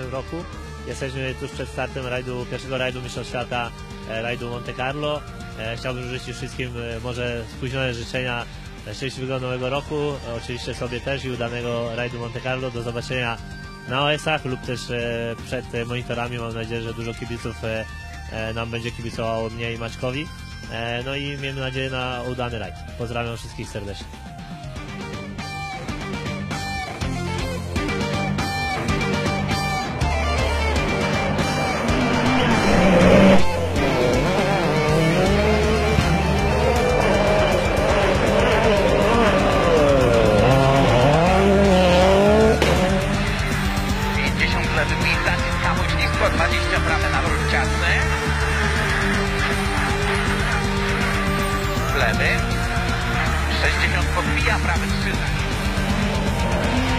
tym roku. Jesteśmy tuż przed startem pierwszego rajdu Mistrzostw Świata, rajdu Monte Carlo. Chciałbym życzyć wszystkim może spóźnione życzenia szczęśliwego nowego roku, oczywiście sobie też i udanego rajdu Monte Carlo. Do zobaczenia na OS-ach lub też przed monitorami. Mam nadzieję, że dużo kibiców nam będzie kibicowało mnie i Maćkowi. No i miejmy nadzieję na udany rajd. Pozdrawiam wszystkich serdecznie. Naciskamy ślisko, 20 prawe na rul ciasny. Lewy. 60 podbija prawy skrzynek.